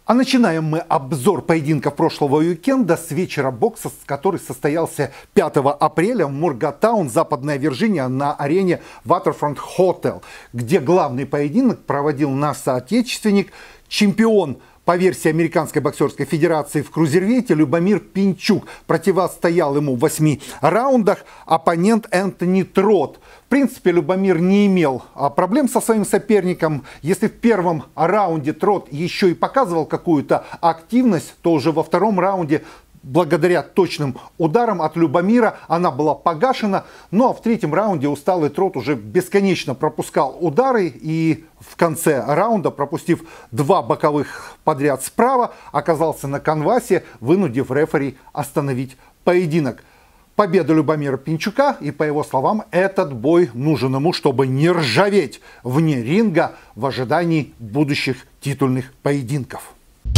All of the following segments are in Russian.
А начинаем мы обзор поединков прошлого уикенда с вечера бокса, который состоялся 5 апреля в Моргатаун, Западная Вирджиния, на арене Waterfront Hotel, где главный поединок проводил наш соотечественник, чемпион по версии Американской боксерской федерации в крузервейте Любомир Пинчук. Противостоял ему в 8 раундах оппонент Энтони Трот. В принципе, Любомир не имел проблем со своим соперником. Если в первом раунде Трот еще и показывал какую-то активность, то уже во втором раунде, благодаря точным ударам от Любомира, она была погашена. Ну а в третьем раунде усталый Трот уже бесконечно пропускал удары. И в конце раунда, пропустив 2 боковых подряд справа, оказался на канвасе, вынудив рефери остановить поединок. Победа Любомира Пинчука, и по его словам, этот бой нужен ему, чтобы не ржаветь вне ринга в ожидании будущих титульных поединков.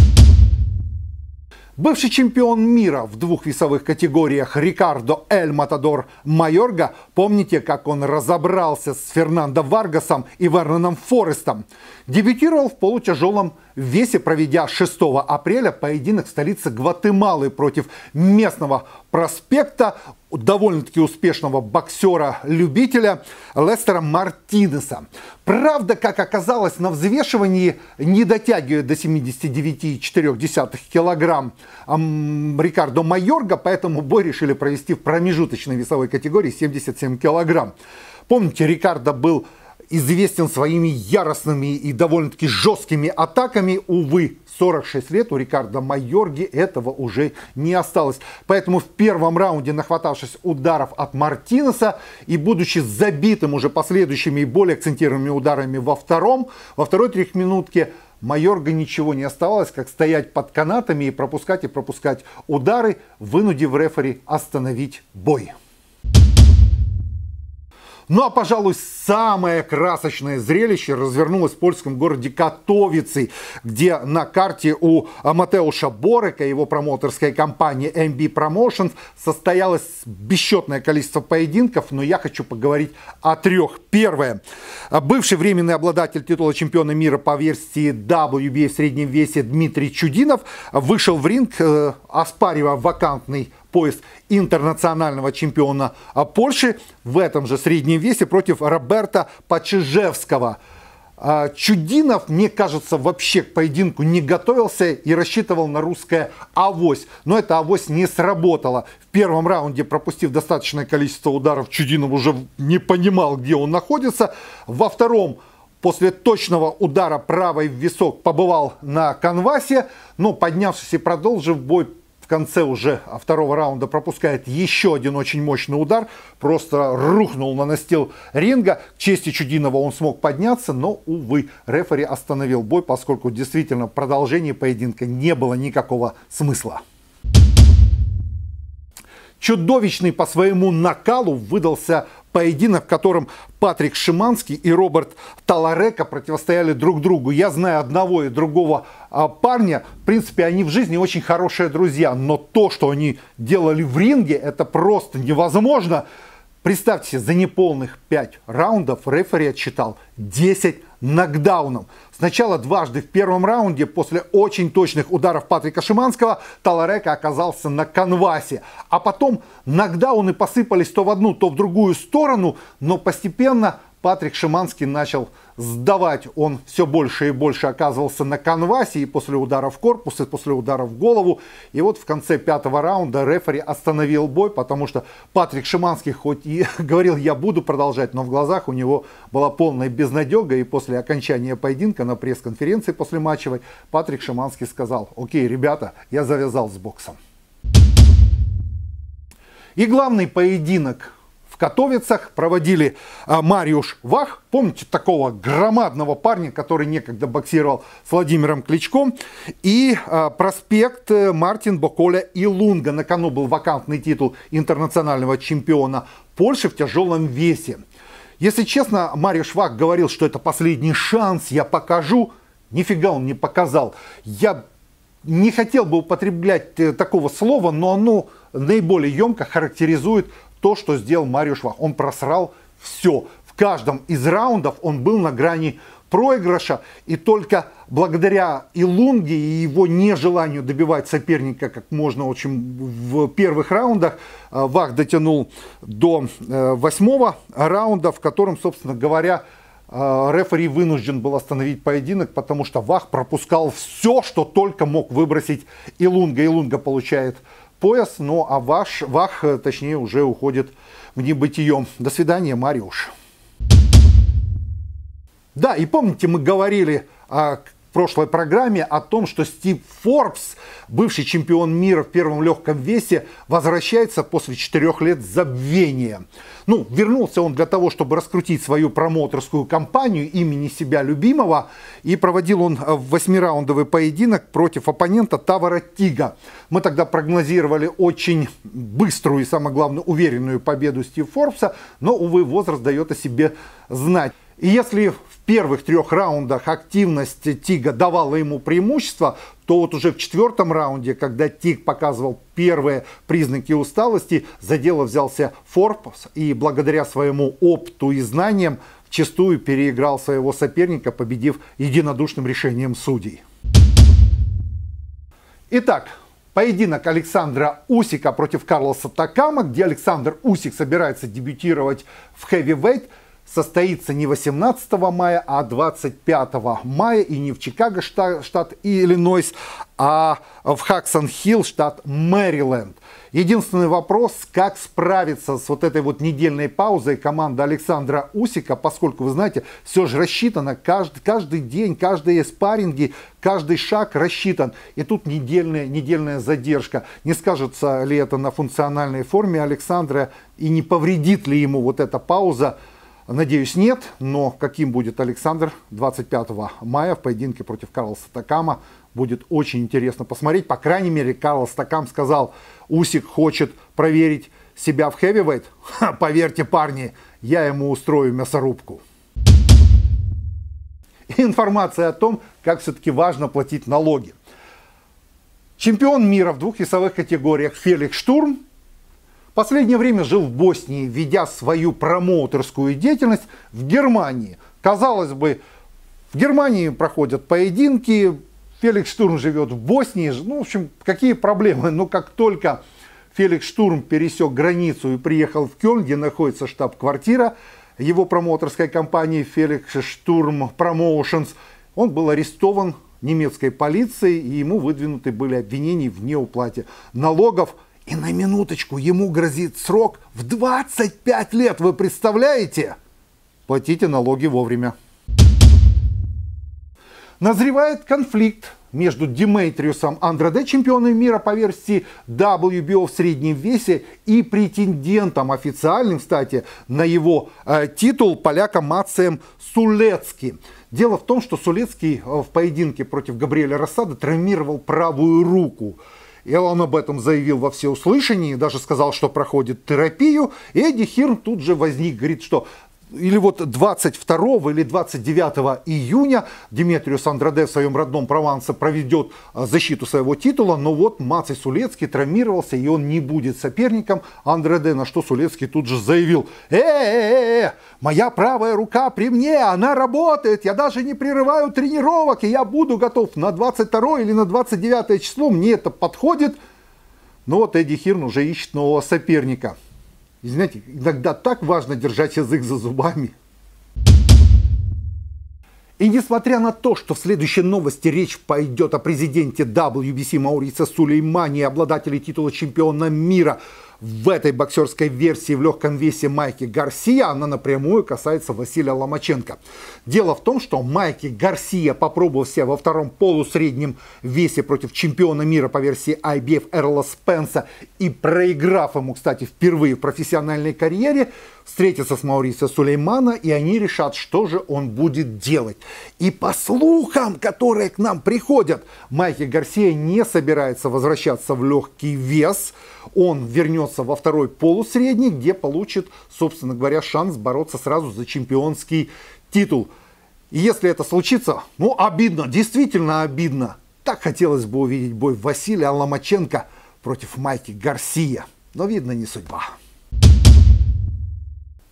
Бывший чемпион мира в 2 весовых категориях Рикардо Эль Матадор Майорга, помните, как он разобрался с Фернандо Варгасом и Верноном Форестом, дебютировал в полутяжелом весе, проведя 6 апреля поединок в столице Гватемалы против местного проспекта, довольно-таки успешного боксера-любителя Лестера Мартинеса. Правда, как оказалось, на взвешивании не дотягивает до 79,4 килограмм Рикардо Майорга, поэтому бой решили провести в промежуточной весовой категории 77 килограмм. Помните, Рикардо был известен своими яростными и довольно-таки жесткими атаками. Увы, 46 лет у Рикардо Майорги этого уже не осталось. Поэтому в первом раунде, нахватавшись ударов от Мартинеса и будучи забитым уже последующими и более акцентированными ударами во второй трехминутке, Майорга ничего не оставалось, как стоять под канатами и пропускать удары, вынудив рефери остановить бой. Ну а, пожалуй, самое красочное зрелище развернулось в польском городе Катовицы, где на карте у Матеуша Борека и его промоутерской компании MB Promotions состоялось бесчетное количество поединков, но я хочу поговорить о 3. Первое. Бывший временный обладатель титула чемпиона мира по версии WBA в среднем весе Дмитрий Чудинов вышел в ринг, оспаривая вакантный пояс интернационального чемпиона Польши в этом же среднем весе против Роберта Пачижевского. Чудинов, мне кажется, вообще к поединку не готовился и рассчитывал на русское авось. Но эта авось не сработала. В первом раунде, пропустив достаточное количество ударов, Чудинов уже не понимал, где он находится. Во втором, после точного удара правой в висок, побывал на канвасе, но, поднявшись и продолжив бой, в конце уже 2-го раунда пропускает еще один очень мощный удар, просто рухнул на настил ринга. К чести Чудинова он смог подняться, но, увы, рефери остановил бой, поскольку действительно в продолжении поединка не было никакого смысла. Чудовищный по своему накалу выдался поединок, в котором Патрик Шиманский и Роберт Таларека противостояли друг другу. Я знаю одного и другого парня. В принципе, они в жизни очень хорошие друзья. Но то, что они делали в ринге, это просто невозможно. Представьте себе, за неполных 5 раундов рефери отсчитал 10 нокдаунов. Сначала дважды в первом раунде, после очень точных ударов Патрика Шиманского, Таларека оказался на канвасе. А потом нокдауны посыпались то в одну, то в другую сторону, но постепенно Патрик Шиманский начал сдавать. Он все больше и больше оказывался на канвасе, и после удара в корпус, и после удара в голову. И вот в конце 5-го раунда рефери остановил бой, потому что Патрик Шиманский хоть и говорил: я буду продолжать, но в глазах у него была полная безнадега. И после окончания поединка на пресс-конференции после матчевой Патрик Шиманский сказал: окей, ребята, я завязал с боксом. И главный поединок в Катовицах проводили Мариуш Вах, помните такого громадного парня, который некогда боксировал с Владимиром Кличком, и проспект Мартин Боколя Илунга. На кону был вакантный титул интернационального чемпиона Польши в тяжелом весе. Если честно, Мариуш Вах говорил, что это последний шанс, я покажу. Нифига он не показал. Я не хотел бы употреблять такого слова, но оно наиболее емко характеризует то, что сделал Мариуш Вах. Он просрал все. В каждом из раундов он был на грани проигрыша, и только благодаря Илунге и его нежеланию добивать соперника как можно очень в первых раундах, Вах дотянул до 8-го раунда, в котором, собственно говоря, рефери вынужден был остановить поединок, потому что Вах пропускал все, что только мог выбросить Илунга. Илунга получает пояс, ну а Вах, точнее, уже уходит в небытие. До свидания, Мариуш. Да, и помните, мы говорили в прошлой программе о том, что Стив Форбс, бывший чемпион мира в первом легком весе, возвращается после 4 лет забвения. Ну, вернулся он для того, чтобы раскрутить свою промоутерскую кампанию имени себя любимого, и проводил он 8-раундовый поединок против оппонента Тавара Тига. Мы тогда прогнозировали очень быструю и, самое главное, уверенную победу Стива Форбса, но, увы, возраст дает о себе знать. И если в первых 3 раундах активность Тига давала ему преимущество, то вот уже в 4-м раунде, когда Тиг показывал первые признаки усталости, за дело взялся Форбс и благодаря своему опыту и знаниям вчистую переиграл своего соперника, победив единодушным решением судей. Итак, поединок Александра Усика против Карлоса Такама, где Александр Усик собирается дебютировать в хэвивейт, состоится не 18 мая, а 25 мая, и не в Чикаго, штат Иллинойс, а в Хадсон-Хилл, штат Мэриленд. Единственный вопрос, как справиться с вот этой вот недельной паузой команда Александра Усика, поскольку, вы знаете, все же рассчитано, каждый день, каждые спарринги, каждый шаг рассчитан. И тут недельная задержка. Не скажется ли это на функциональной форме Александра и не повредит ли ему вот эта пауза? Надеюсь, нет, но каким будет Александр 25 мая в поединке против Карлоса Такама, будет очень интересно посмотреть. По крайней мере, Карлос Такам сказал, Усик хочет проверить себя в хэвивейт. Поверьте, парни, я ему устрою мясорубку. Информация о том, как все-таки важно платить налоги. Чемпион мира в 2 весовых категориях Феликс Штурм в последнее время жил в Боснии, ведя свою промоутерскую деятельность в Германии. Казалось бы, в Германии проходят поединки, Феликс Штурм живет в Боснии. Ну, в общем, какие проблемы? Но как только Феликс Штурм пересек границу и приехал в Кёльн, где находится штаб-квартира его промоутерской компании Феликс Штурм Промоушенс, он был арестован немецкой полицией, и ему выдвинуты были обвинения в неуплате налогов. И на минуточку ему грозит срок в 25 лет. Вы представляете? Платите налоги вовремя. Назревает конфликт между Диметриусом Андреде, чемпионом мира по версии WBO в среднем весе, и претендентом официальным, кстати, на его титул поляком Мацием Сулецким. Дело в том, что Сулецкий в поединке против Габриэля Рассада травмировал правую руку. И он об этом заявил во всеуслышание, даже сказал, что проходит терапию. И Эдди Хирн тут же возник, говорит, что или вот 22 или 29 июня Диметриус Андреде в своем родном Провансе проведет защиту своего титула, но вот Маций Сулецкий травмировался, и он не будет соперником Андреде, на что Сулецкий тут же заявил: моя правая рука при мне, она работает, я даже не прерываю тренировок, и я буду готов на 22 или на 29 число, мне это подходит. Но вот Эдди Хирн уже ищет нового соперника. И знаете, иногда так важно держать язык за зубами. И несмотря на то, что в следующей новости речь пойдет о президенте WBC Маурицио Сулеймани и обладателе титула чемпиона мира в этой боксерской версии в легком весе Майки Гарсия, она напрямую касается Василия Ломаченко. Дело в том, что Майки Гарсия, попробовав себя во втором полусреднем весе против чемпиона мира по версии IBF Эрла Спенса и проиграв ему, кстати, впервые в профессиональной карьере, встретится с Маурицио Сулеймана, и они решат, что же он будет делать. И по слухам, которые к нам приходят, Майки Гарсия не собирается возвращаться в легкий вес. Он вернется во второй полусредний, где получит, собственно говоря, шанс бороться сразу за чемпионский титул. И если это случится, ну, обидно, действительно обидно. Так хотелось бы увидеть бой Василия Ломаченко против Майки Гарсия. Но, видно, не судьба.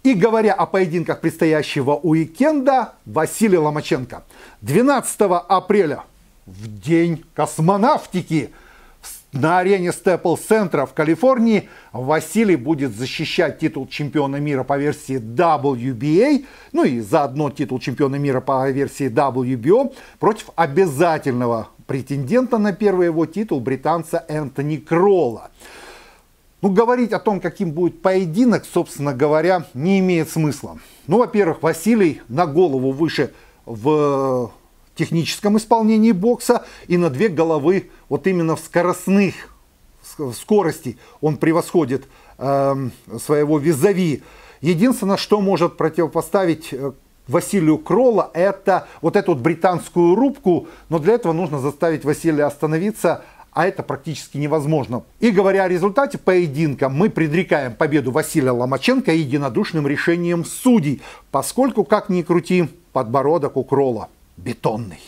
И говоря о поединках предстоящего уикенда, Василий Ломаченко 12 апреля, в день космонавтики, на арене Staples Center в Калифорнии Василий будет защищать титул чемпиона мира по версии WBA, ну и заодно титул чемпиона мира по версии WBO против обязательного претендента на первый его титул, британца Энтони Кролла. Ну, говорить о том, каким будет поединок, собственно говоря, не имеет смысла. Ну, во-первых, Василий на голову выше в техническом исполнении бокса и на 2 головы вот именно в скорости он превосходит своего визави. Единственное, что может противопоставить Василию Кролла, это вот эту вот британскую рубку, но для этого нужно заставить Василия остановиться, а это практически невозможно. И говоря о результате поединка, мы предрекаем победу Василия Ломаченко единодушным решением судей, поскольку, как ни крути, подбородок у Кролла бетонный.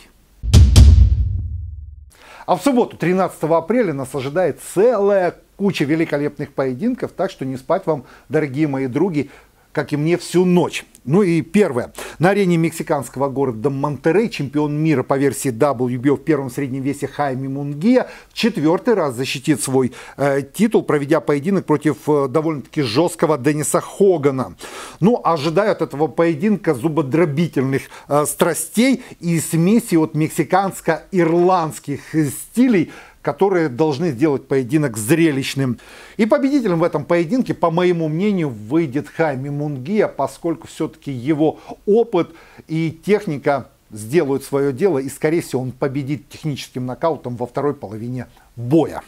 А в субботу, 13 апреля, нас ожидает целая куча великолепных поединков, так что не спать вам, дорогие мои други, как и мне, всю ночь. Ну и первое. На арене мексиканского города Монтеррей чемпион мира по версии WBO в первом среднем весе Хайме Мунгия в 4-й раз защитит свой титул, проведя поединок против довольно-таки жесткого Денниса Хогана. Ну, ожидаю от этого поединка зубодробительных страстей и смеси от мексиканско-ирландских стилей, которые должны сделать поединок зрелищным. И победителем в этом поединке, по моему мнению, выйдет Хайме Мунгия, поскольку все-таки его опыт и техника сделают свое дело, и, скорее всего, он победит техническим нокаутом во второй половине боя.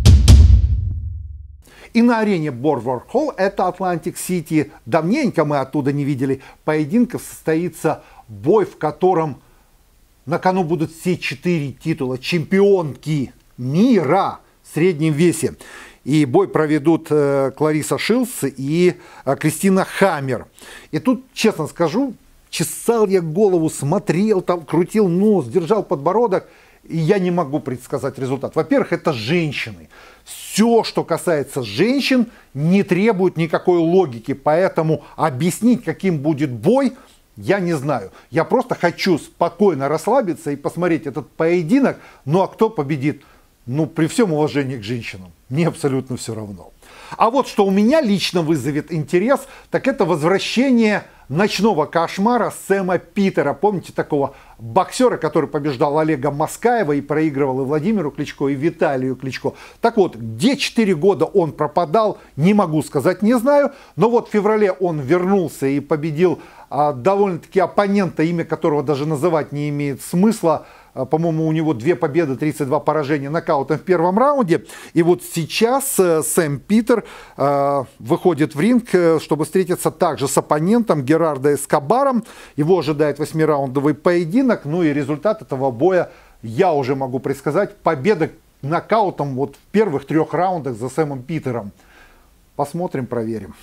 И на арене Boardwalk Hall, это Атлантик-Сити, давненько мы оттуда не видели поединков, состоится бой, в котором на кону будут все 4 титула чемпионки мира в среднем весе. И бой проведут Клариса Шилдс и Кристина Хаммер. И тут, честно скажу, чесал я голову, смотрел, там, крутил нос, держал подбородок, и я не могу предсказать результат. Во-первых, это женщины. Все, что касается женщин, не требует никакой логики, поэтому объяснить, каким будет бой, я не знаю. Я просто хочу спокойно расслабиться и посмотреть этот поединок. Ну а кто победит? Ну, при всем уважении к женщинам, мне абсолютно все равно. А вот что у меня лично вызовет интерес, так это возвращение ночного кошмара Сэма Питера. Помните такого боксера, который побеждал Олега Маскаева и проигрывал и Владимиру Кличко, и Виталию Кличко? Так вот, где 4 года он пропадал, не могу сказать, не знаю. Но вот в феврале он вернулся и победил довольно-таки оппонента, имя которого даже называть не имеет смысла. По-моему, у него 2 победы, 32 поражения нокаутом в первом раунде. И вот сейчас Сэм Питер выходит в ринг, чтобы встретиться также с оппонентом Герардо Эскобаром. Его ожидает 8-раундовый поединок. Ну и результат этого боя я уже могу предсказать. Победа нокаутом вот в первых 3 раундах за Сэмом Питером. Посмотрим, проверим.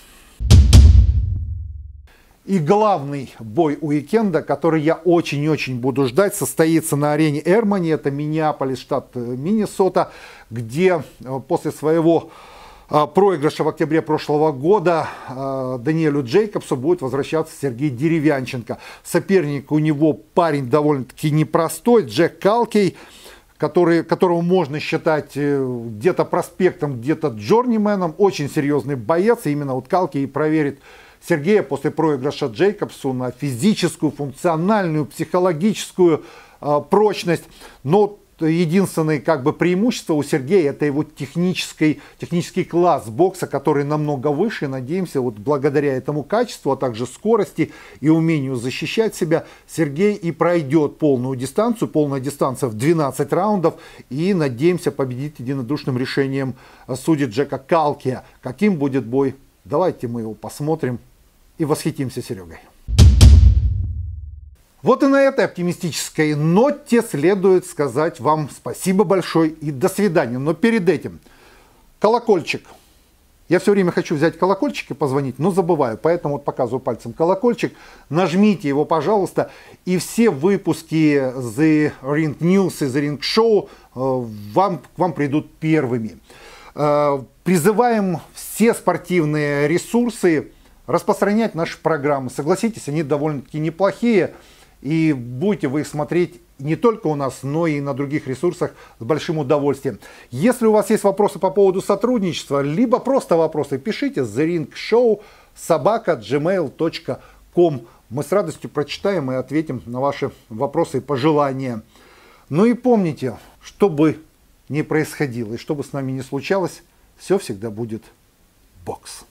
И главный бой уикенда, который я очень и очень буду ждать, состоится на арене Эрмани, это Миннеаполис, штат Миннесота, где после своего проигрыша в октябре прошлого года Дэниелю Джейкобсу будет возвращаться Сергей Деревянченко. Соперник у него парень довольно-таки непростой, Джек Калкей, которого можно считать где-то проспектом, где-то джорнименом, очень серьезный боец, и именно вот Калкей проверит Сергея после проигрыша Джейкобсу на физическую, функциональную, психологическую прочность. Но единственное преимущество у Сергея — это его технический класс бокса, который намного выше. Надеемся, вот благодаря этому качеству, а также скорости и умению защищать себя, Сергей и пройдет полную дистанцию. Полная дистанция в 12 раундов. И надеемся победить единодушным решением судьи Джека Калкия. Каким будет бой? Давайте мы его посмотрим и восхитимся Серегой. Вот и на этой оптимистической ноте следует сказать вам спасибо большое и до свидания. Но перед этим колокольчик. Я все время хочу взять колокольчик и позвонить, но забываю. Поэтому вот показываю пальцем колокольчик. Нажмите его, пожалуйста. И все выпуски The Ring News и The Ring Show к вам придут первыми. Призываем все спортивные ресурсы распространять наши программы. Согласитесь, они довольно-таки неплохие. И будете вы их смотреть не только у нас, но и на других ресурсах с большим удовольствием. Если у вас есть вопросы по поводу сотрудничества, либо просто вопросы, пишите theringshowsobaka@gmail.com. Мы с радостью прочитаем и ответим на ваши вопросы и пожелания. Ну и помните, что бы ни происходило и что бы с нами ни случалось, все всегда будет бокс.